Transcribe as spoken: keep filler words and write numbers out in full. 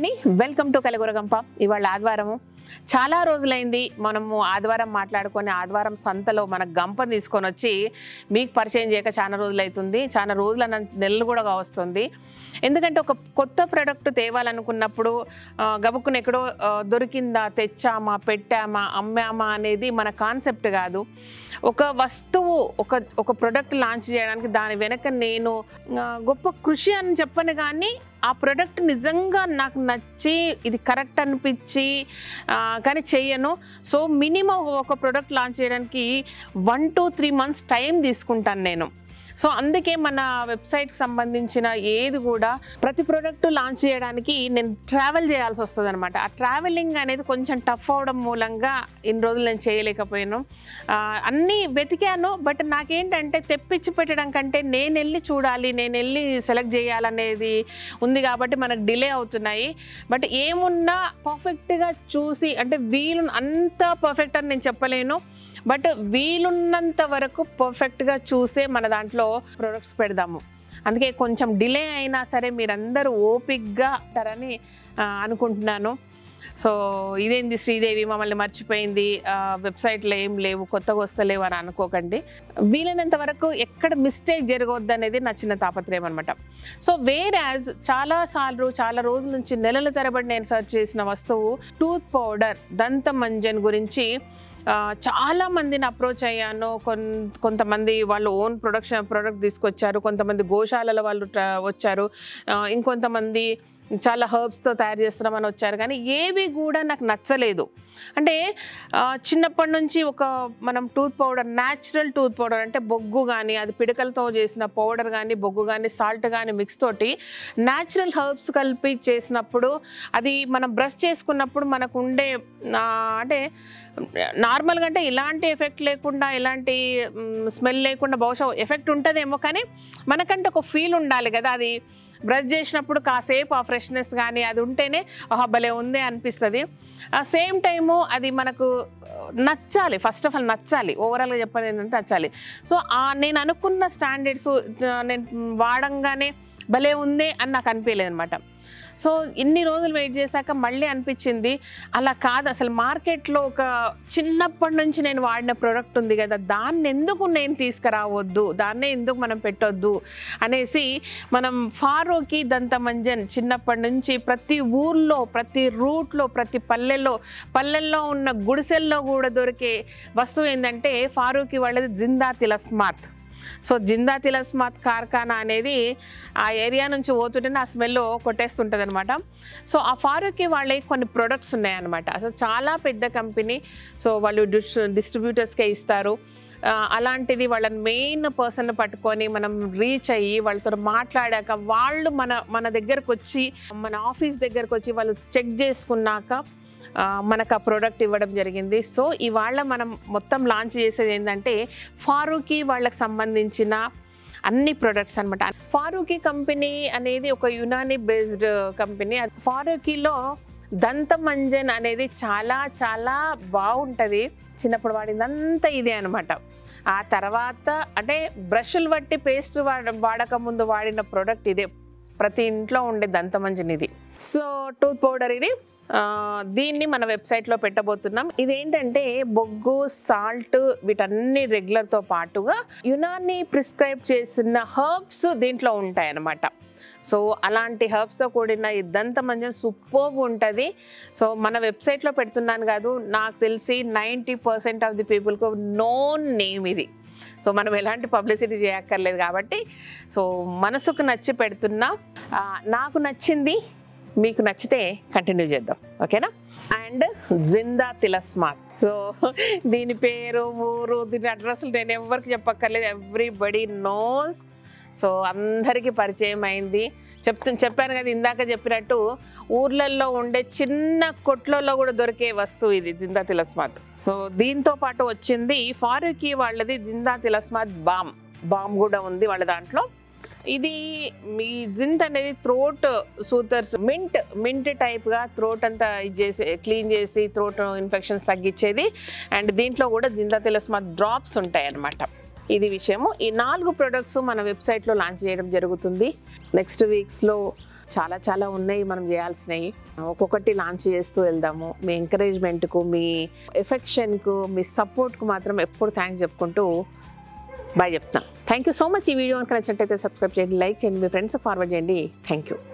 అండి welcome to కలగురగంప. ఇవాళ ఆదివారము చాలా రోజులైంది మనము ఆదివారం మాట్లాడుకొని ఆదివారం సంతలో మన గంప తీసుకొని వచ్చి మీకు పరిచయం చేయక చాలా రోజులు అవుతుంది. చాలా రోజుల నెలలు కూడా వస్తుంది. ఎందుకంటే ఒక కొత్త ప్రోడక్ట్ తేవాలనుకున్నప్పుడు గబుక్కుని ఎక్కడో దొరికిందా, తెచ్చామా, పెట్టామా, అమ్మామా అనేది మన కాన్సెప్ట్ కాదు. ఒక వస్తువు ఒక ఒక ప్రోడక్ట్ లాంచ్ చేయడానికి దాని వెనక నేను గొప్ప కృషి అని చెప్పను, కానీ ఆ ప్రోడక్ట్ నిజంగా నాకు నచ్చి ఇది కరెక్ట్ అనిపించి కానీ చెయ్యను. సో మినిమం ఒక ప్రోడక్ట్ లాంచ్ చేయడానికి one two three months time తీసుకుంటాను నేను. సో అందుకే మన వెబ్సైట్కి సంబంధించిన ఏది కూడా ప్రతి ప్రోడక్ట్ లాంచ్ చేయడానికి నేను ట్రావెల్ చేయాల్సి వస్తుంది అనమాట. ఆ ట్రావెలింగ్ అనేది కొంచెం టఫ్ అవడం మూలంగా ఇన్ని రోజులు నేను చేయలేకపోయాను. అన్నీ వెతికాను, బట్ నాకేంటంటే తెప్పించి పెట్టడం కంటే నేను వెళ్ళి చూడాలి, నేను వెళ్ళి సెలెక్ట్ చేయాలనేది ఉంది కాబట్టి మనకు డిలే అవుతున్నాయి. బట్ ఏమున్నా పర్ఫెక్ట్గా చూసి, అంటే వీలు అంత పర్ఫెక్ట్ అని నేను చెప్పలేను, బట్ వీలున్నంత వరకు పర్ఫెక్ట్గా చూసే మన దాంట్లో ప్రొడక్ట్స్ పెడదాము. అందుకే కొంచెం డిలే అయినా సరే మీరందరూ ఓపిక్గా ఉంటారని అనుకుంటున్నాను. సో ఇదేంది శ్రీదేవి మమ్మల్ని మర్చిపోయింది, వెబ్సైట్లో ఏం లేవు, కొత్తగా వస్తలేవు అని అనుకోకండి. వీలైనంత వరకు ఎక్కడ మిస్టేక్ జరగవద్దు అనేది నా చిన్న తాపత్రయం అనమాట. సో వేరాజ్ చాలాసార్లు చాలా రోజుల నుంచి నెలల తరబడి నేను సెర్చ్ చేసిన వస్తువు టూత్ పౌడర్ దంత మంజన్ గురించి చాలా మందిని అప్రోచ్ అయ్యాను. కొంతమంది వాళ్ళు ఓన్ ప్రొడక్షన్ ప్రోడక్ట్ తీసుకొచ్చారు, కొంతమంది గోశాలలో వాళ్ళు వచ్చారు, ఇంకొంతమంది చాలా హర్బ్స్తో తయారు చేస్తున్నామని వచ్చారు. కానీ ఏవి కూడా నాకు నచ్చలేదు. అంటే చిన్నప్పటి నుంచి ఒక మనం tooth powder, natural tooth powder అంటే బొగ్గు కానీ, అది పిడకలతో చేసిన పౌడర్ కానీ, బొగ్గు కానీ, సాల్ట్ కానీ మిక్స్ తోటి న్యాచురల్ హర్బ్స్ కలిపి చేసినప్పుడు అది మనం బ్రష్ చేసుకున్నప్పుడు మనకు ఉండే అంటే నార్మల్గా అంటే ఇలాంటి ఎఫెక్ట్ లేకుండా, ఇలాంటి స్మెల్ లేకుండా బహుశా ఎఫెక్ట్ ఉంటుందేమో, కానీ మనకంటే ఒక ఫీల్ ఉండాలి కదా. అది బ్రష్ చేసినప్పుడు కాసేపు ఆ ఫ్రెష్నెస్ కానీ అది ఉంటేనే ఆహా భలే ఉంది అనిపిస్తుంది. సేమ్ టైము అది మనకు నచ్చాలి, ఫస్ట్ ఆఫ్ ఆల్ నచ్చాలి, ఓవరాల్గా చెప్పాలి ఏంటంటే నచ్చాలి. సో నేను అనుకున్న స్టాండర్డ్స్ నేను వాడంగానే భలే ఉంది అని నాకు అనిపించలేదు అనమాట. సో ఇన్ని రోజులు వెయిట్ చేశాక మళ్ళీ అనిపించింది అలా కాదు, అసలు మార్కెట్లో ఒక చిన్నప్పటి నుంచి నేను వాడిన ప్రోడక్ట్ ఉంది కదా, దాన్ని ఎందుకు నేను తీసుకురావద్దు, దాన్నే ఎందుకు మనం పెట్టొద్దు అనేసి మనం ఫారూకీ దంత మంజన్ చిన్నప్పటి నుంచి ప్రతి ఊర్లో, ప్రతి రూట్లో, ప్రతి పల్లెల్లో పల్లెల్లో ఉన్న గుడిసెల్లో కూడా దొరికే వస్తువు ఏంటంటే ఫారూకీ వాళ్ళది జిందాతిలిస్మాత్. సో జిందాతిలిస్మాత్ కార్ఖానా అనేది ఆ ఏరియా నుంచి పోతుంటేనే ఆ స్మెల్ కొట్టేస్తుంటుంది అనమాట. సో ఆ ఫారూకీ వాళ్ళే కొన్ని ప్రొడక్ట్స్ ఉన్నాయన్నమాట. సో చాలా పెద్ద కంపెనీ, సో వాళ్ళు డిస్ డిస్ట్రిబ్యూటర్స్కే ఇస్తారు. అలాంటిది వాళ్ళని మెయిన్ పర్సన్ పట్టుకొని మనం రీచ్ అయ్యి వాళ్ళతో మాట్లాడాక వాళ్ళు మన మన దగ్గరకు వచ్చి, మన ఆఫీస్ దగ్గరకు వచ్చి వాళ్ళు చెక్ చేసుకున్నాక మనకు ఆ ప్రోడక్ట్ ఇవ్వడం జరిగింది. సో ఇవాళ మనం మొత్తం లాంచ్ చేసేది ఏంటంటే ఫారూకీ వాళ్ళకి సంబంధించిన అన్ని ప్రొడక్ట్స్ అనమాట. ఫారూకీ కంపెనీ అనేది ఒక యునానీ బేస్డ్ కంపెనీ. ఫారూకీలో దంత మంజన్ అనేది చాలా చాలా బాగుంటుంది. చిన్నప్పుడు వాడిందంతా ఇదే అనమాట. ఆ తర్వాత అంటే బ్రష్లు బట్టి పేస్ట్ వాడ వాడక ముందు వాడిన ప్రోడక్ట్ ఇదే, ప్రతి ఇంట్లో ఉండే దంత మంజన్ ఇది. సో టూత్ పౌడర్ ఇది, దీన్ని మన వెబ్సైట్లో పెట్టబోతున్నాం. ఇదేంటంటే బొగ్గు, సాల్ట్, వీటన్ని రెగ్యులర్తో పాటుగా యునానీ ప్రిస్క్రైబ్ చేసిన హర్బ్స్ దీంట్లో ఉంటాయన్నమాట. సో అలాంటి హర్బ్స్తో కూడిన ఈ దంత మంజన్ సూపర్బ్ ఉంటుంది. సో మన వెబ్సైట్లో పెడుతున్నాను కాదు, నాకు తెలిసి నైంటీ పర్సెంట్ ఆఫ్ ది పీపుల్కు నోన్ నేమ్ ఇది. సో మనం ఎలాంటి పబ్లిసిటీ చేయక్కర్లేదు కాబట్టి సో మనసుకు నచ్చి పెడుతున్నా. నాకు నచ్చింది, మీకు నచ్చితే కంటిన్యూ చేద్దాం, ఓకేనా. అండ్ జిందాతిలిస్మాత్, సో దీని పేరు, ఊరు, దీని అడ్రస్లు నేను ఎవరికి చెప్పక్కర్లేదు, ఎవ్రీబడి నోస్. సో అందరికీ పరిచయం అయింది. చెప్తు చెప్పాను కదా ఇందాక చెప్పినట్టు, ఊర్లలో ఉండే చిన్న కొట్లలో కూడా దొరికే వస్తువు ఇది జిందాతిలిస్మాత్. సో దీంతో పాటు వచ్చింది ఫారూకీ వాళ్ళది జిందాతిలిస్మాత్ బామ్. బామ్ కూడా ఉంది వాళ్ళ దాంట్లో. ఇది మీ జింత్ అనేది థ్రోట్ సూతర్స్, మింట్ మింట్ టైప్గా థ్రోట్ అంతా ఇది చేసి క్లీన్ చేసి థ్రోట్ ఇన్ఫెక్షన్స్ తగ్గించేది. అండ్ దీంట్లో కూడా జిందాతిలిస్మాత్ డ్రాప్స్ ఉంటాయి అన్నమాట. ఇది విషయము. ఈ నాలుగు ప్రొడక్ట్స్ మన వెబ్సైట్లో లాంచ్ చేయడం జరుగుతుంది. నెక్స్ట్ వీక్స్లో చాలా చాలా ఉన్నాయి మనం చేయాల్సినవి. ఒక్కొక్కటి లాంచ్ చేస్తూ వెళ్దాము. మీ ఎంకరేజ్మెంట్కు, మీ ఎఫెక్షన్కు, మీ సపోర్ట్కు మాత్రం ఎప్పుడు థ్యాంక్స్ చెప్పుకుంటూ బాయ్ చెప్తాను. Thank you so much. ఈ వీడియో కనుక నచ్చినట్టయితే సబ్స్క్రైబ్ చేయండి, లైక్ చేయండి, మీ ఫ్రెండ్స్కి ఫార్వర్డ్ చేయండి. Thank you.